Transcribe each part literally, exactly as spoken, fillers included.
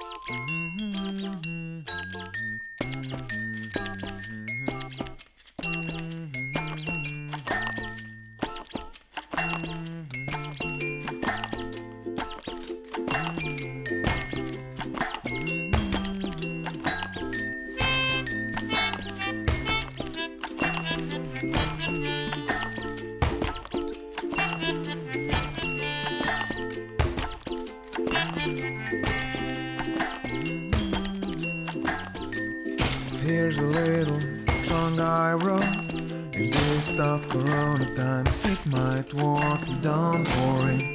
Here's a little song I wrote in this tough corona times. It might work, don't worry.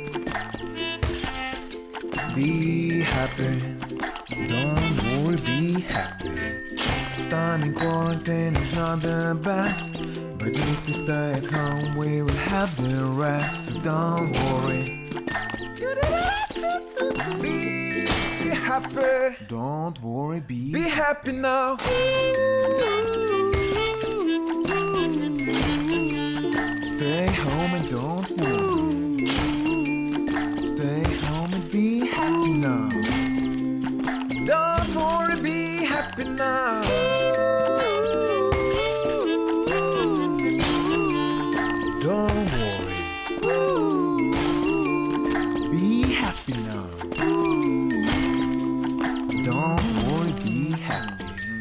Be happy, don't worry, be happy. Time in quarantine is not the best, but if we stay at home we will have the rest, so don't worry. Be happy, don't worry, be, be happy now. Stay home and don't worry. Stay home and be happy now. Don't worry, be happy now. Don't worry. Be happy now. Don't worry, be happy.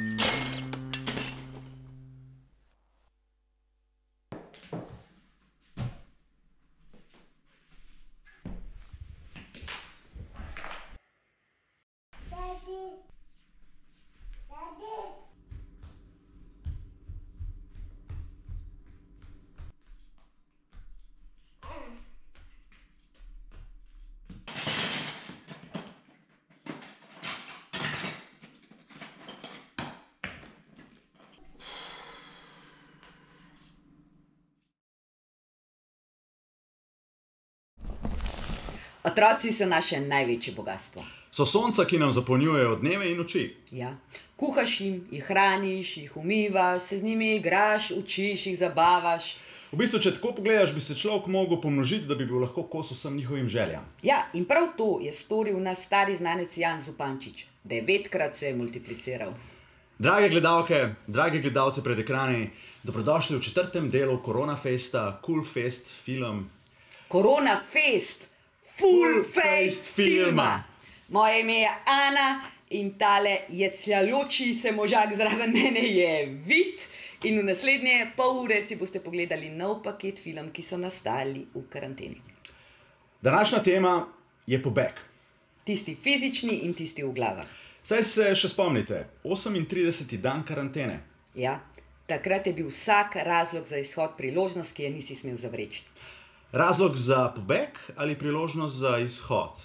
Otroci so naše največje bogastvo. So sonca, ki nam zapolnjujejo dneve in noči. Ja. Kuhaš jim, jih hraniš, jih umivaš, se z njimi igraš, učiš, jih zabavaš. V bistvu, če tako pogledaš, bi se človek mogel pomnožiti, da bi bil lahko kos vsem njihovim željam. Ja, in prav to je storil naš stari znanec Jan Zupančič. Devetkrat se je multipliciral. Drage gledalke, dragi gledalci pred ekrani, dobrodošli v četrtem delu Korona Festa, Cool Fest film. Korona Fest! Full Fest filma. Moje ime je Ana in tale je cljajoči se možak zraven mene je Vid in v naslednje pol ure si boste pogledali nov paket film, ki so nastali v karanteni. Današnja tema je pobeg. Tisti fizični in tisti v glavah. Saj se še spomnite, osemintrideseti dan karantene. Ja, takrat je bil vsak razlog za izhod priložnost, ki je nisi smel zavreči. Razlog za pobeg ali priložnost za izhod?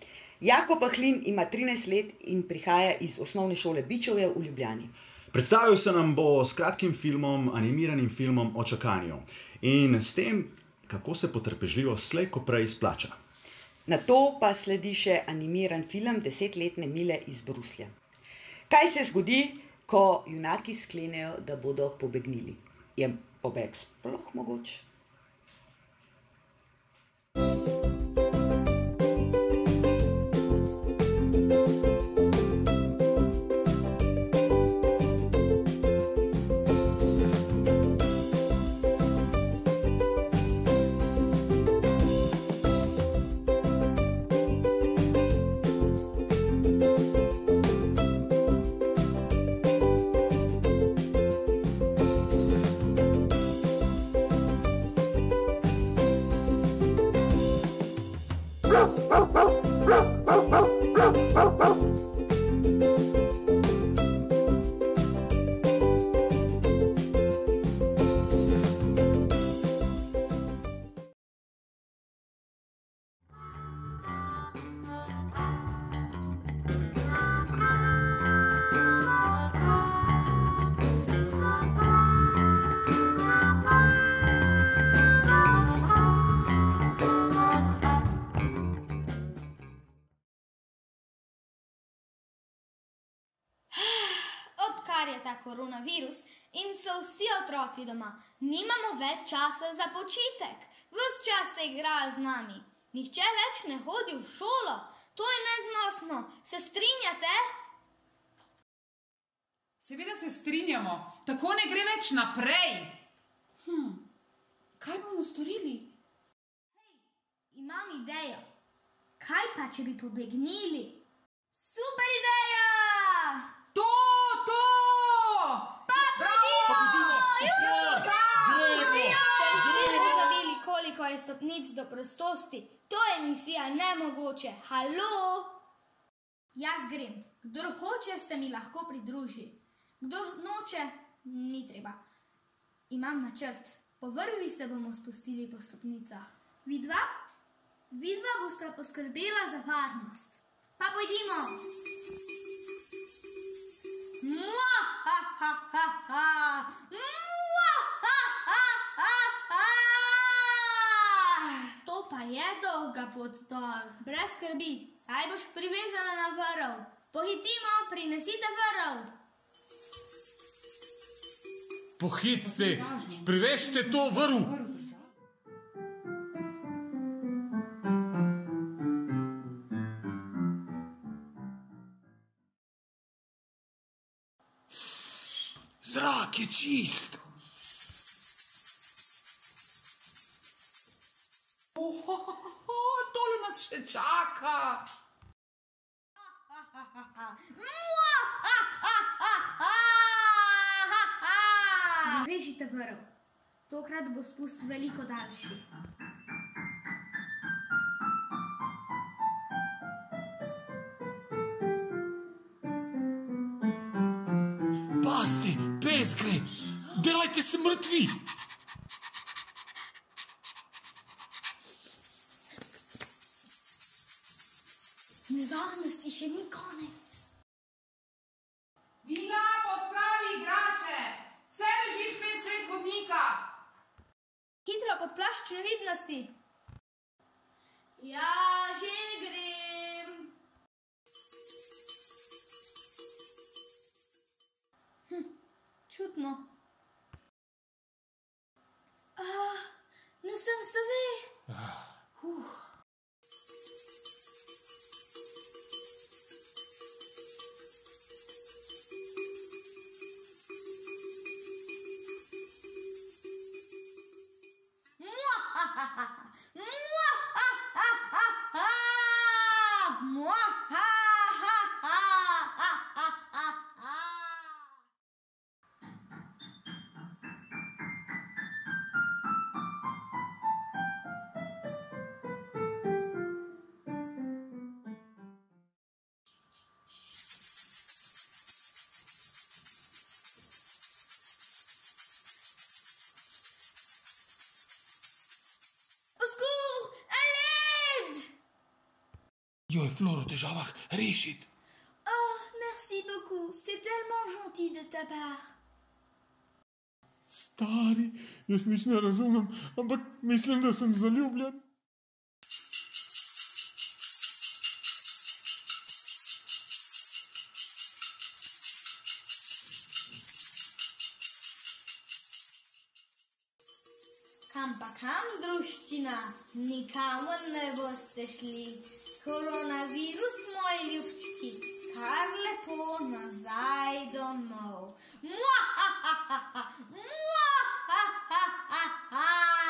Jako Pahlin ima trinajst let in prihaja iz osnovne šole Bičovje v Ljubljani. Predstavil se nam bo s kratkim filmom, animiranim filmom o čakanju in s tem, kako se potrpežljivo slej ko prej izplača. Nato pa sledi še animiran film Desetletne Mile iz Bruslja. Kaj se zgodi, ko junaki sklenejo, da bodo pobegnili? Je pobeg sploh mogoč? Koronavirus in so vsi otroci doma. Nimamo več časa za počitek. Ves čas se igrajo z nami. Nihče več ne hodi v šolo. To je neznosno. Se strinjate? Seveda se strinjamo. Tako ne gre več naprej. Hm, kaj bomo storili? Hej, imam idejo. Kaj pa, če bi pobegnili? Super ideja! To, to! Pa pojdimo! Ste vsi pozabili, koliko je stopnic do prostosti? To je misija nemogoče. Halo? Jaz grem. Kdor hoče, se mi lahko pridruži. Kdor noče, ni treba. Imam načrt. Povrvi se bomo spustili po stopnicah. Vidva? Vidva bosta poskrbela za varnost. Pa pojdimo! Mua, ha, ha, ha, ha. Mua, ha, ha, ha, ha. To pa je dolga pot dol. Brez skrbi, saj boš privezana na vrv. Pohitimo, prinesite vrv. Pohitite, privežite to vrv. Zrak je čist. Ohohoho, tole nas še čaka. Mua, ha, ha, ha, ha. Zavežite vrv. Tokrat bo spust veliko daljši. Pazite, pes gre. Delajte se mrtvi. Nevarnosti še ni konec. Vina, pospravi igrače. Vse leži spet sred hodnika. Hitro pod plašč nevidnosti. Ja, že grem. Hm, čudno. Ah, nu sem se ve. Uh. Joj, Flor, v težavah, rešit. Oh, merci beaucoup. C'est tellement gentil de ta part. Stari, jaz nič ne razumem, ampak mislim, da sem zaljubljen. Kam pa kam, druščina? Nikamor ne boste šli. Koronavirus, moji ljubčki, kar lepo nazaj domov. Mua, ha, ha, ha, ha. Mua, ha, ha, ha, ha.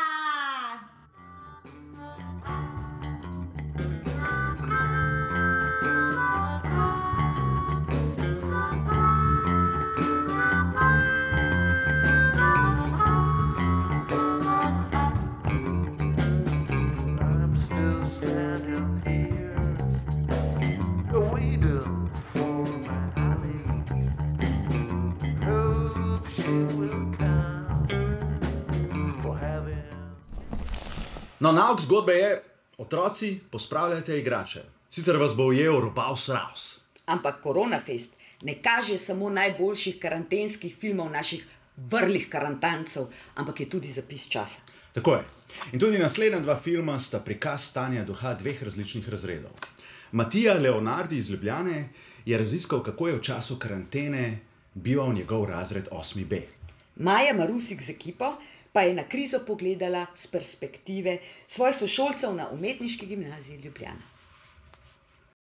No, nauk zgodbe je, otroci, pospravljajte igrače. Sicer vas bo ujel Robaus Raus. Ampak Koronafest ne kaže samo najboljših karantenskih filmov naših vrlih karantancev, ampak je tudi zapis časa. Tako je. In tudi naslednja dva filma sta prikaz stanja duha dveh različnih razredov. Matija Leonardi iz Ljubljane je raziskal, kako je v času karantene bival njegov razred osmi B. Maja Marusik z ekipo pa je na krizo pogledala z perspektive svojih sošolcev na Umetniški gimnaziji Ljubljana.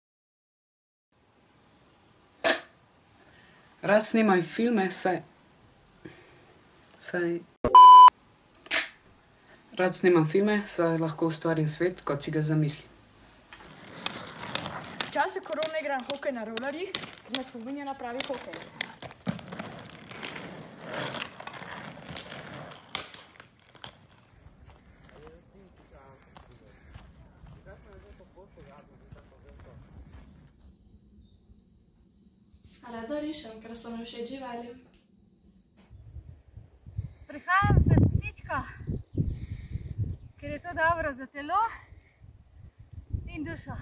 Rad snimam filme, saj... Saj... Rad snimam filme, saj lahko ustvarim svet, kot si ga zamislim. V času korone igram hokej na rolerjih, ker me spominja na pravi hokej. Rada rišem, ker so mi všeč živali. Sprehajam se s psičko, ker je to dobro za telo in dušo.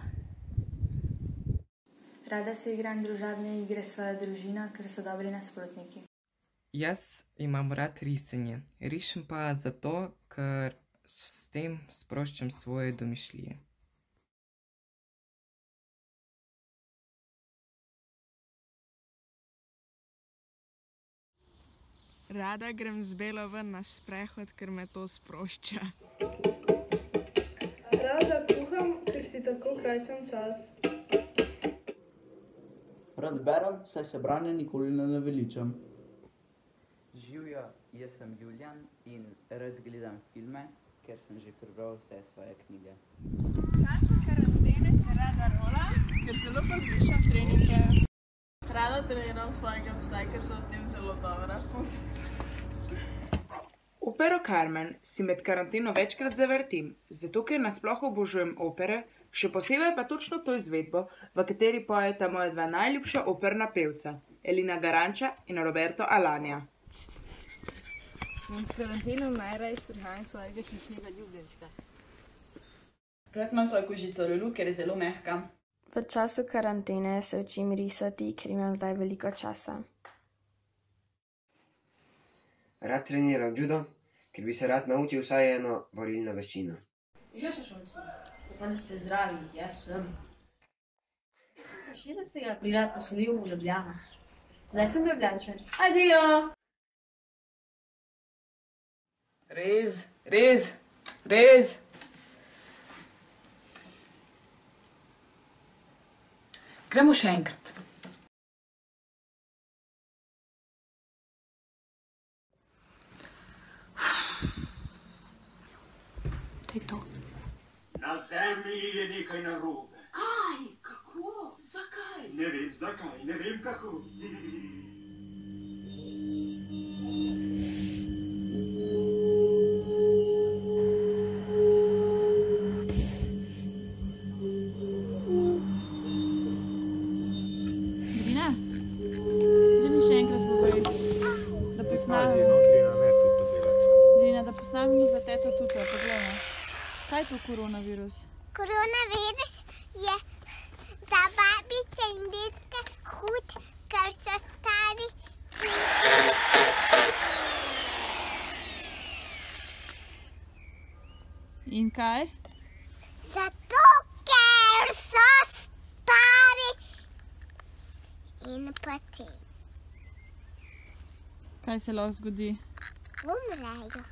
Rada se igram družabne igre s svojo družino, ker so dobri nasprotniki. Jaz imam rad risanje. Rišem pa zato, ker s tem sproščam svoje domišljije. Rada grem z Belo ven na sprehod, ker me to sprošča. Rada kuham, ker si tako krajšam čas. Rad berem, saj se branja nikoli ne naveličam. Živjo, jaz sem Julijan in rad gledam filme, ker sem že prebral vse svoje knjige. V času karantene se rada rolam, ker zelo pogrešam treninge. Rada treniram svojega psa, ker so v tem zelo dobra. Opero Carmen si med karanteno večkrat zavrtim, zato ker nasploh obožujem opere, še posebej pa točno to izvedbo, v kateri pojeta moja dva najljubša operna pevca, Elina Garanča in Roberto Alagna. Med karanteno najraje sprehajam svojega hišnega ljubljenčka. Rad imam svojo kožico Lulu, ker je zelo mehka. V času karantene se učim risati, ker imam zdaj veliko časa. Rad treniram judo, ker bi se rad naučil vsaj eno borilno veščino. Že še šolci, upam, da ste zdravi, jaz sem. Sem šestnajstega aprila poselil v Ljubljana. Zdaj sem Ljubljančan. Adijo! Rez, rez, rez! Gremo še enkrat. To je to. Na zemlji je nekaj narobe. Kaj? Kako? Zakaj? Ne vem zakaj, ne vem kako. Kaj je to koronavirus? Koronavirus je za babice in detke hud, ker so stari. In kaj? Zato, ker so stari in potem. Kaj se lahko zgodi? Umrejo.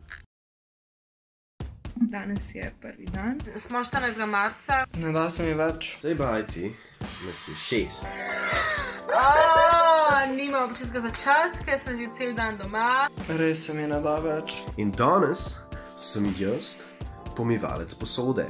Danes je prvi dan. Smo štirinajstega marca. Ne da se mi več. Zdaj bajti, da si šest. Nima občutka za čas, ker sem že cel dan doma. Res se mi ne da več. In danes sem jaz pomivalec posode.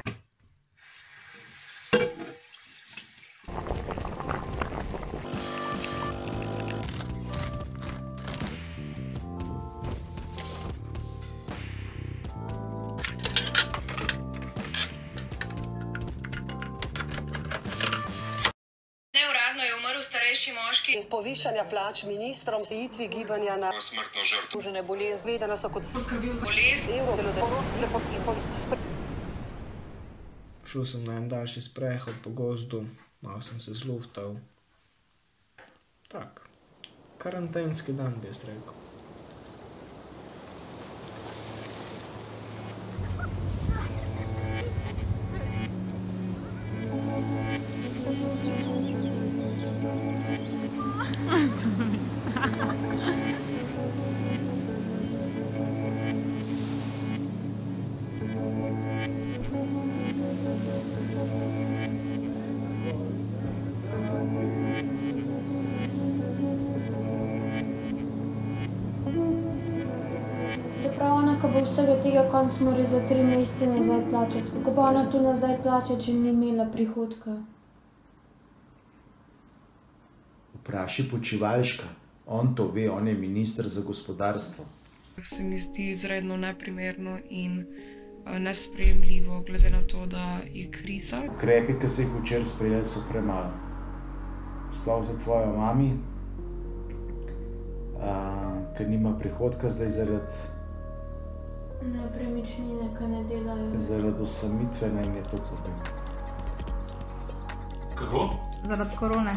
Starejši moški. Povišanja plač ministrom, zajitvi gibanja na smrtno žrtvo. Užene bolezni, vedeno so kot poskrbil za bolezni. Šel sem na en daljši sprehod po gozdu, malo sem se zluftal. Tak, karantenski dan bi jaz rekel. ko bo vsega tega konc, mora za tri mesece nazaj plačati. Kako pa ona to nazaj plača, če ni imela prihodka? Vpraši Počivalška. On to ve, on je minister za gospodarstvo. Se mi zdi izredno neprimerno in nesprejemljivo, glede na to, da je kriza. Ukrepi, ki se jih včeraj sprejeli, so premalo. Sploh za tvojo mami, ker nima prihodka zdaj zaradi nepremičnine, ki ne delajo. Zaradi osamitve naj mi je to potem. Kako? Zaradi korone.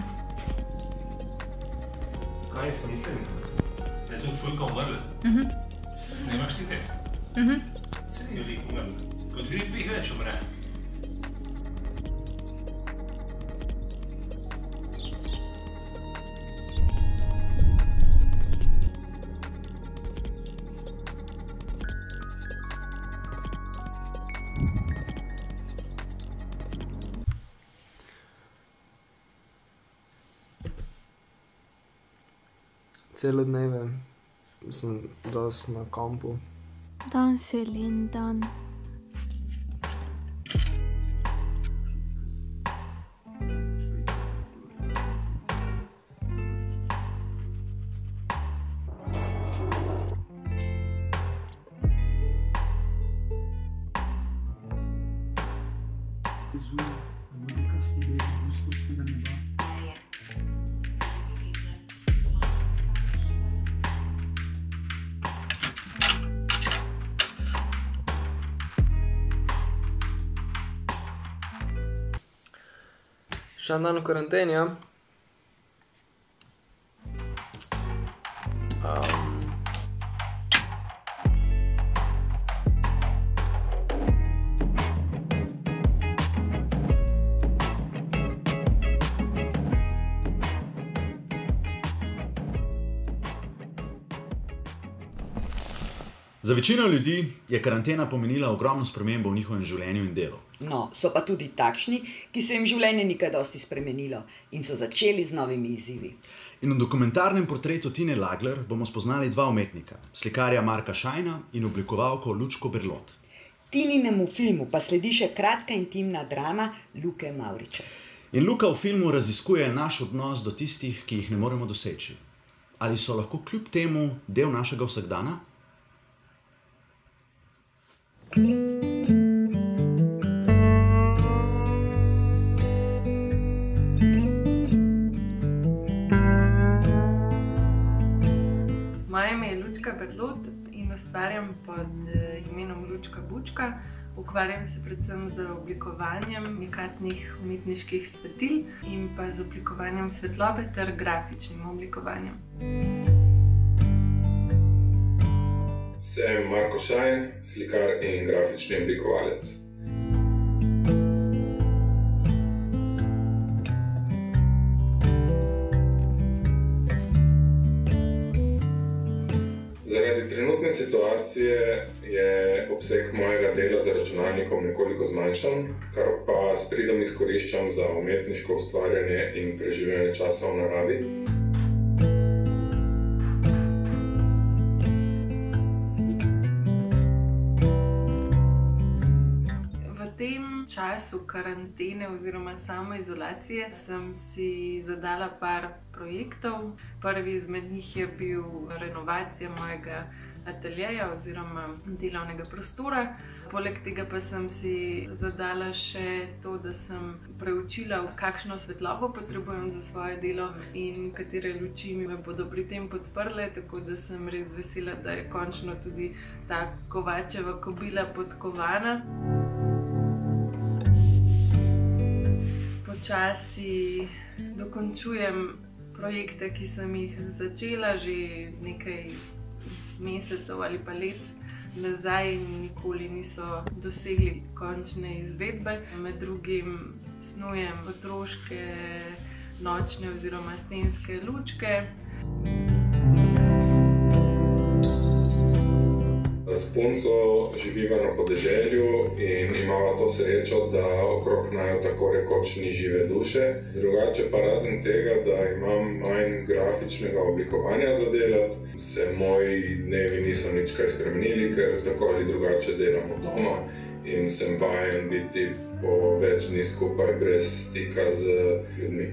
Kaj jaz mislim? Je tudi Fujka umrla? Mhm. Snemaš ti te? Mhm. Se ni veliko umrla. Kot dvih bi več umre. Celo dneve sem dosti na kampu. Dan se je len dan. Še en dan v karanteni, ja? Um. Za večino ljudi je karantena pomenila ogromno spremembo v njihovem življenju in delu. No, so pa tudi takšni, ki so jim življenje nekaj dosti spremenilo in so začeli z novimi izzivi. In v dokumentarnem portretu Tine Lagler bomo spoznali dva umetnika, slikarja Marka Šajna in oblikovalko Lučko Berlot. Tininemu filmu pa sledi še kratka intimna drama Luke Mavriča. In Luka v filmu raziskuje naš odnos do tistih, ki jih ne moremo doseči. Ali so lahko kljub temu del našega vsakdana? Moje ime je Lučka Berlot in ustvarjam pod imenom Lučka Bučka. Ukvarjam se predvsem z oblikovanjem unikatnih umetniških svetil in pa z oblikovanjem svetlobe ter grafičnim oblikovanjem. Sem Marko Šajn, slikar in grafični oblikovalec. Zaradi trenutne situacije je obseg mojega dela za računalnikom nekoliko zmanjšan, kar pa s pridom izkoriščam za umetniško ustvarjanje in preživljanje časa v naravi. V tem času karantene oziroma samoizolacije sem si zadala par projektov. Prvi izmed njih je bil renovacija mojega ateljeja oziroma delovnega prostora. Poleg tega pa sem si zadala še to, da sem preučila, kakšno svetlobo potrebujem za svoje delo in katere luči me bodo pri tem podprle, tako da sem res vesela, da je končno tudi ta Kovačeva kobila podkovana. Počasi dokončujem projekte, ki sem jih začela že nekaj mesecev ali pa let nazaj in nikoli niso dosegli končne izvedbe. Med drugim snujem otroške nočne oziroma stenske lučke. S punco živiva na podeželju in imava to srečo, da okrog naju tako rekoč ni žive duše. Drugače pa razen tega, da imam manj grafičnega oblikovanja za delati, se moji dnevi niso nič kaj spremenili, ker tako ali drugače delam od doma in sem vajen biti po več dni skupaj brez stika z ljudmi.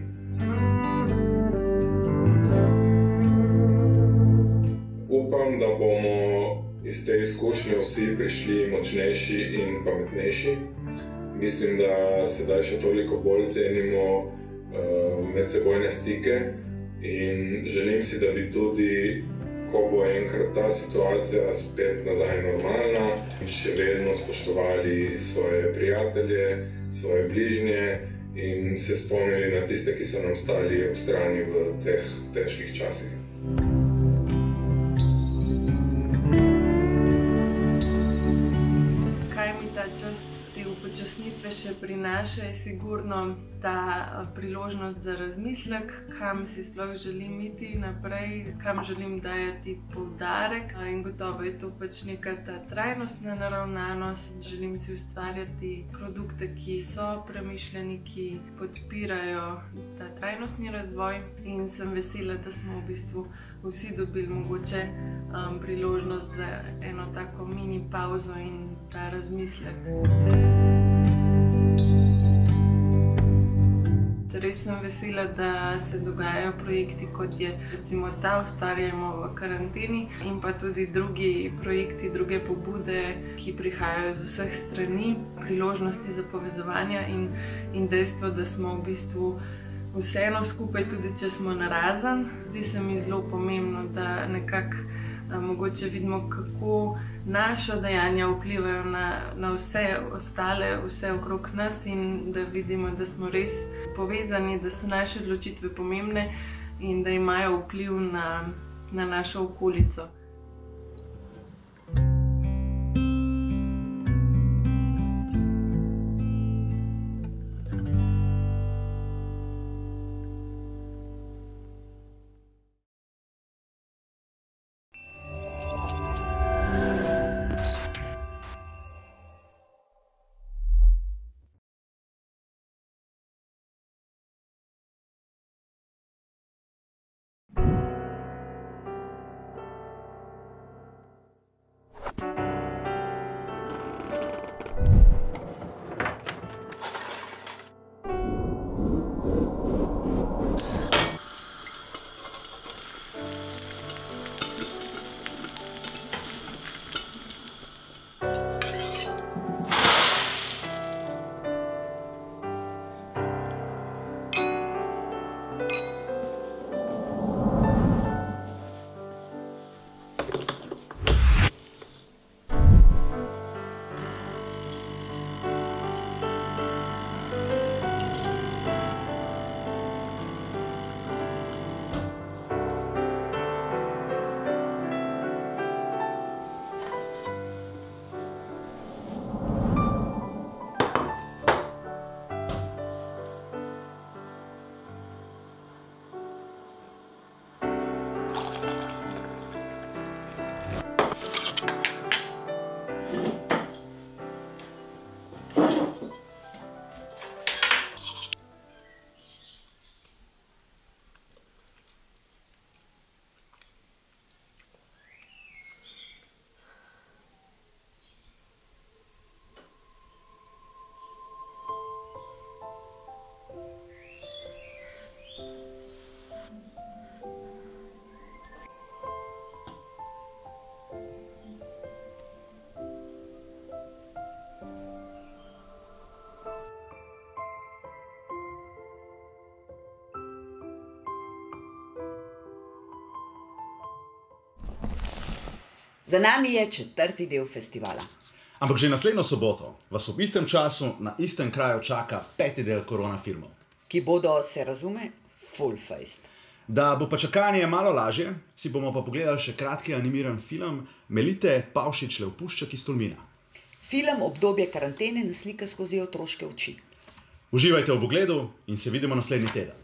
Upam, da bomo iz te izkušnje vsi prišli močnejši in pametnejši. Mislim, da sedaj še toliko bolj cenimo uh, medsebojne stike in želim si, da bi tudi, ko bo enkrat ta situacija spet nazaj normalna, še vedno spoštovali svoje prijatelje, svoje bližnje in se spomnili na tiste, ki so nam stali ob strani v teh težkih časih. Upočasnitve še prinaša je sigurno ta priložnost za razmislek, kam si sploh želim iti naprej, kam želim dajati poudarek in gotovo je to pač neka ta trajnostna naravnanost. Želim si ustvarjati produkte, ki so premišljeni, ki podpirajo ta trajnostni razvoj in sem vesela, da smo v bistvu vsi dobili mogoče um, priložnost za eno tako mini pauzo in ta razmislek. Res sem vesela, da se dogajajo projekti, kot je recimo ta Ustvarjajmo v karanteni in pa tudi drugi projekti, druge pobude, ki prihajajo z vseh strani, priložnosti za povezovanja in, in dejstvo, da smo v bistvu vseeno skupaj, tudi če smo narazen. Zdi se mi zelo pomembno, da nekako mogoče vidimo, kako naša dejanja vplivajo na, na vse ostale, vse okrog nas in da vidimo, da smo res povezani, da so naše odločitve pomembne in da imajo vpliv na, na našo okolico. Za nami je četrti del festivala. Ampak že naslednjo soboto vas ob istem času na istem kraju čaka peti del korona filmov. Ki bodo, se razume, full faced. Da bo pa čakanje malo lažje, si bomo pa pogledali še kratki animiran film Melite Pavšič Leopušček iz Tolmina. Film obdobje karantene naslika skozi otroške oči. Uživajte v ogledu in se vidimo naslednji teden.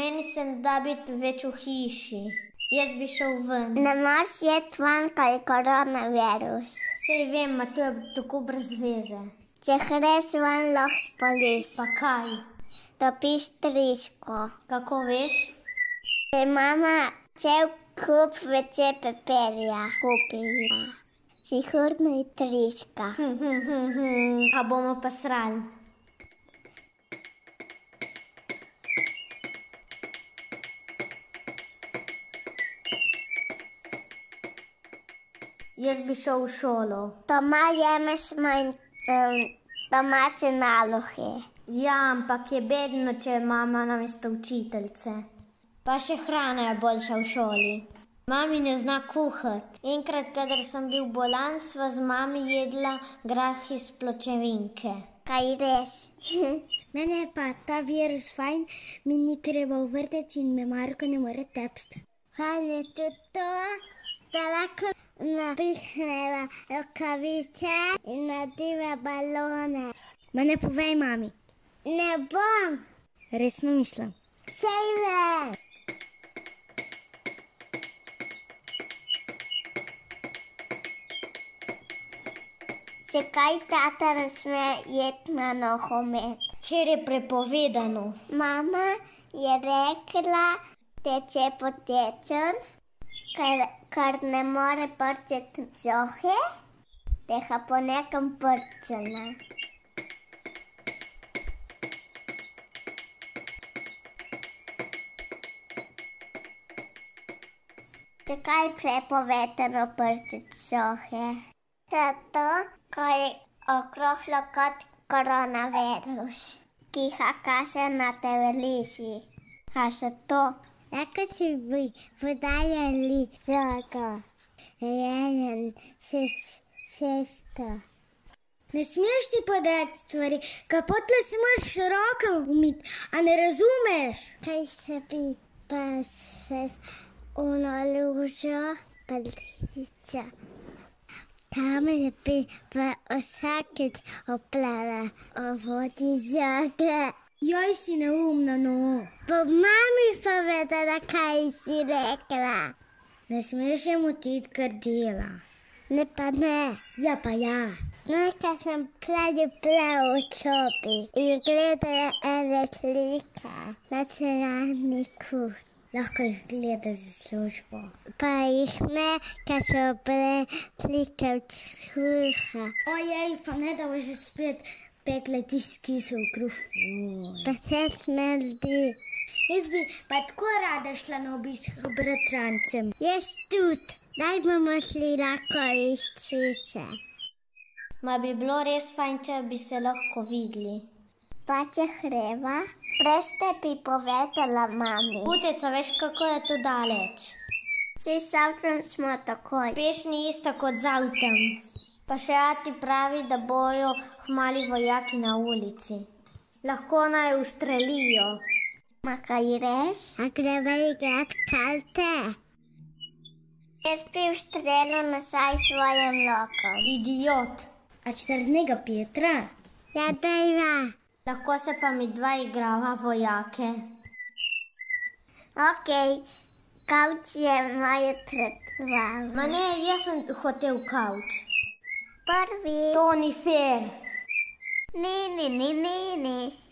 meni se ne da biti več v hiši. Jaz bi šel ven. Ne moreš iti ven, kaj je koronavirus. Sej vem, ma to je tako brez veze. Če greš ven, lahko spališ. Pa kaj? Dobiš triško. Kako veš? Ker mama cel kup večje peperja kupila. Sigurno je triška. Pa bomo pa srali. Jaz bi šel v šolo. Doma jemeš manj um, domače naloge. Ja, ampak je bedno, če je mama namesto učiteljice. Pa še hrana je boljša v šoli. Mami ne zna kuhati. Enkrat, kadar sem bil bolan, sva z mami jedla grah iz pločevinke. Kaj res? Mene je pa ta virus fajn, mi ni treba v vrtec in me Marko ne more tepsti. Fajn je tudi to, da lahko napihneva rokavice in nadiva balone. Ma ne povej mami. Ne bom. Resno mislim. Sej vem. Zakaj tata ne sme jeti na nogomet? Ker je prepovedano. Mama je rekla, teče po tečen, ker, ker ne more prčeti zohe, teha po nekem prčena. Zakaj je prepovedano prčeti zohe? Zato, ko je okroglo kot koronavirus, ki ga kaže na televiziji. A še to? Tako si bi podajali zogo. Jeden, šesto. Ne smeš ti podajati stvari, kapotle si moraš roke umiti, a ne razumeš? Kaj se bi pa se ono lužo, pa liča. Tam je bi pa vsakeč oplala o vodi zoge. Joj, si neumna, no. Bo mami povedala, kaj si rekla. Ne smeš je motiti, kar dela. Ne pa ne. Ja pa ja. Nekaj sem pravi prav v sobi in gledala ene slika na čeravniku. Lahko jih gleda za službo. Pa jih ne, ker so bile slike od kruha. Ojej, pa ne, da bo že spet pekle tisti kisel kruh. Pa se smrdi. Jaz bi pa tako rada šla na obisk k bratrancem. Jaz tudi. Daj bomo šli lahko iščice. Ma bi bilo res fajn, če bi se lahko videli. Pa če hreva? Prej ste bi povedala mami. Puteca, veš, kako je to daleč? Saj s avtom smo takoj. Peš ni isto kot z avtom. Pa še ati pravi, da bojo hmali vojaki na ulici. Lahko naj ustrelijo. Ma kaj reš? A greva igrat kalte? Jaz bi ustrelil nazaj svojim lokom. Idiot. A črnega Petra? Ja, dajva. Lahko se pa mi dva igrava vojake. Okej, kavč je moje predvalo. Ma ne, jaz sem hotel kavč. Prvi. To ni fair. Ni, ni, ni, ni, ni.